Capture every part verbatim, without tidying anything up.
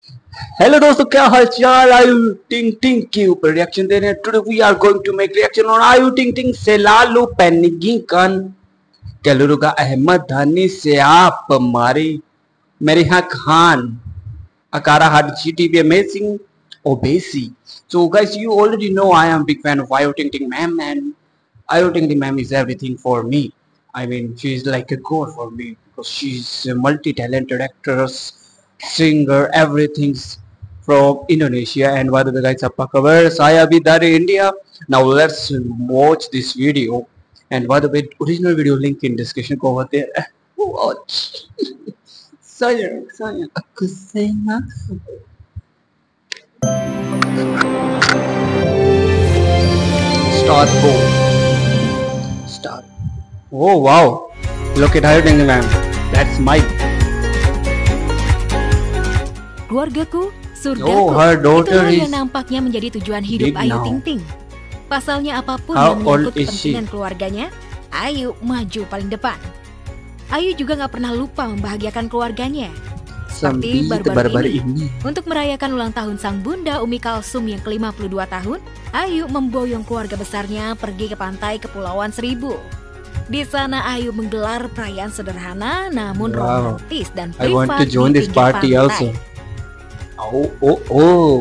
हेलो दोस्तों, क्या हाल चाल। आयु टिंग टिंग के ऊपर रिएक्शन दे रहे हैं। Today we are going to make reaction on Ayu Ting टिंग से लालू पेनिगी कन कैलूरू का अहमद धानी से आप मारी मेरे यहाँ खान अकारा हार्ड जीटीबी amazing obesi. So guys, you already know I am big fan of Ayu Ting Ting ma'am, and Ayu Ting Ting ma'am is everything for me. I mean, she's like a god for me because she's a multi-talented actress, singer, everything's from Indonesia. And by the way guys, apa kabar? Saya Abhi dari India. Now let's watch this video. And by the way, original video link in description ko hote hai. Watch. Sayang, sayang, aku sayang. Start go. Start. Oh wow. Look at Ayu Ting Ting ma'am. That's my. Keluargaku, surgaku. Oh, her daughter Itulah is yang nampaknya menjadi tujuan hidup big Ayu now. Ting Ting. Pasalnya apapun How yang menyangkut old is she? kepentingan keluarganya, Ayu maju paling depan. Ayu juga nggak pernah lupa membahagiakan keluarganya. Seperti Sambil baru-baru baru-baru ini, ini. untuk merayakan ulang tahun sang bunda Umi Kalsum yang ke lima puluh dua tahun, Ayu memboyong keluarga besarnya pergi ke pantai Kepulauan Seribu. Di sana Ayu menggelar perayaan sederhana namun Wow. romantis dan I privat want to join di this pinggir party pantai. also. Oh oh oh.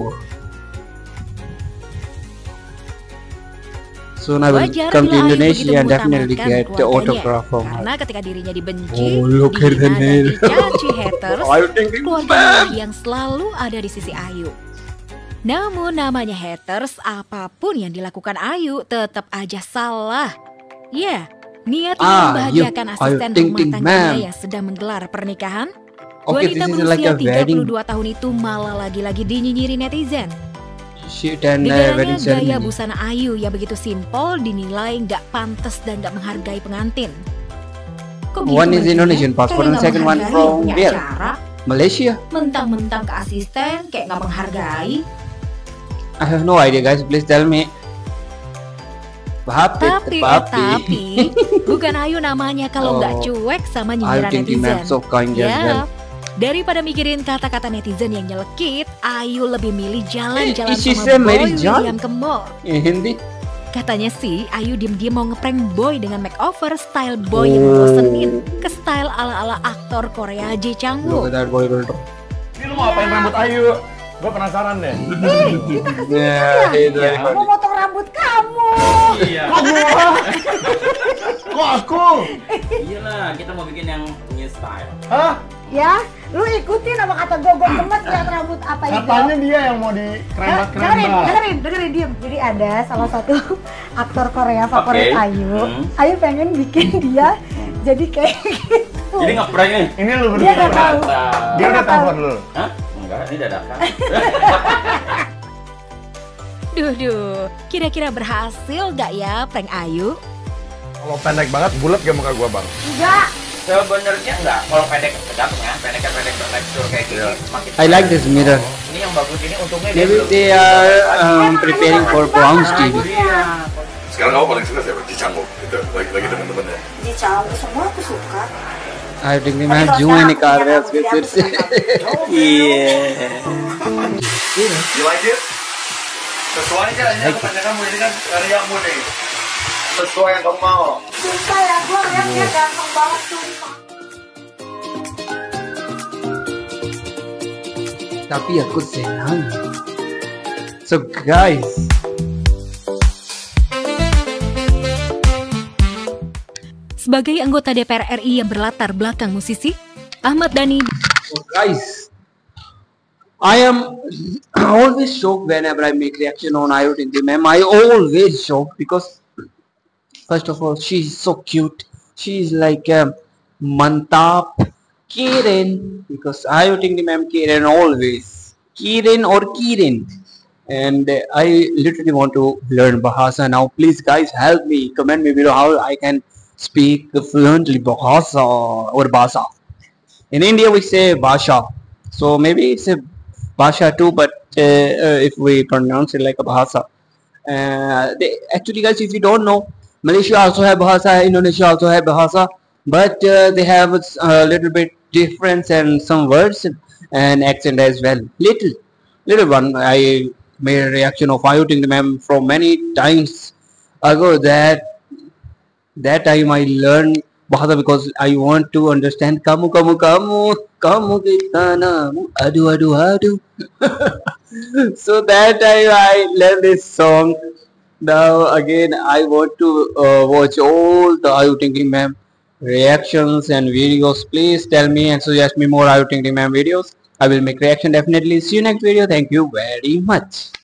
Soon I will Wajar come to bila Ayu Indonesia begitu and definitely mengutamakan get the keluarganya, autograph from her. karena ketika dirinya dibenci, Oh, look at the dihina dan nail. dicaci haters, Ayu Ting Ting keluarganya ma'am. lah yang selalu ada di sisi Ayu. Namun namanya haters, apapun yang dilakukan Ayu tetap aja salah. Ya, niat Ah, membahagiakan you- asisten Ayu Ting rumah Ting tangganya ma'am. yang sedang menggelar pernikahan, Okay, wanita this is like berusia a tiga puluh dua wedding tahun itu malah lagi-lagi dinyinyiri netizen. shoot and uh, Digaranya wedding gaya ceremony. busana Ayu yang begitu simpel dinilai nggak pantas dan nggak menghargai pengantin. Kok gitu One is bajunya? Indonesian passport Kayak and nggak second one menghargai from punya where? acara. Malaysia. Mentang-mentang ke asisten kayak nggak menghargai. I have no idea guys, please tell me. Papi, Tapi, eh, papi. tapi bukan Ayu namanya kalau nggak Oh. cuek sama Ayu nyinyiran Ting Ting ma'am netizen. so kind as well. Ya, daripada mikirin kata-kata netizen yang nyelekit, Ayu lebih milih jalan-jalan Eh, she sama say Boy Mary John? William ke mall. In Hindi. Katanya sih, Ayu diem-diem mau ngeprank Boy dengan makeover style Boy yang Oh. ngebosenin ke style ala-ala aktor Korea Ji Look Chang-wook. at that boy girl. Ini lu mau apain rambut Ayu? Gue penasaran deh. Yeah, he's very Iya. good. Mau motong rambut kamu. Iya. Kok gua? Kok aku? Iyalah, kita mau bikin yang new style. Hah? Ya, lu ikutin apa kata gue, gue gemes lihat rambut apa itu. Katanya dia yang mau Hah? dikerembat dengerin, kerembat. dengerin, dengerin, diem. Jadi ada salah satu aktor Korea favorit Oke. Ayu. Hmm. Ayu pengen bikin dia jadi kayak gitu. Jadi ngeprank nih. Ini lu Dia berdua. nggak tahu. Mantap. Dia udah telepon lu. Hah? Enggak, ini dadakan. Duh, duh, kira-kira berhasil gak ya prank Ayu? Kalau pendek banget bulat gak muka gua, Bang? Enggak. Sebenarnya enggak. Kalau pendek tergantung ya. Pendek pendek tekstur kayak gini. Iya. Semakin I like this mirror. Ini yang bagus ini untungnya dia Maybe belum- they are um, preparing for Brown's T V. Iya. Sekarang kamu paling suka siapa? Ji Chang-wook gitu, lagi lagi teman-temannya. Di calon semua aku suka. Ayu Ting Ting ma'am जो है निकाल रहे हैं उसके सिर से. You like it? Sesuai caranya kepada kamu ini kan karyamu nih. Sesuai yang kamu mau. Suka ya, gue lihat dia ganteng banget sumpah. Tapi aku senang. So guys, Sebagai anggota D P R R I yang berlatar belakang musisi, Ahmad Dhani so guys, I am always shocked whenever I make reaction on Ayu Ting Ting ma'am. I always shocked because first of all, she's so cute. She's like um, Mantap, Kiren, because Ayu Ting Ting ma'am Kiren always. Kiren or Kiren. And uh, I literally want to learn Bahasa now. Please guys help me. Comment me below how I can speak fluently Bahasa or Basa. In India we say Basha. So maybe it's a Basha too, but uh, uh, if we pronounce it like a Bahasa. Uh, they, actually guys, if you don't know, Malaysia also have Bahasa, Indonesia also have Bahasa, but uh, they have a little bit difference and some words, and accent as well. Little, little one. I made a reaction of Ayu Ting ma'am from many times ago. That that time I learned Bahasa because I want to understand kamu kamu kamu kamu kita namu adu adu adu. So that time I learned this song. Now again I want to uh, watch all the Ayu Ting Ting ma'am reactions and videos. Please tell me and suggest me more Ayu Ting Ting ma'am videos. I will make reaction definitely. See you next video. Thank you very much.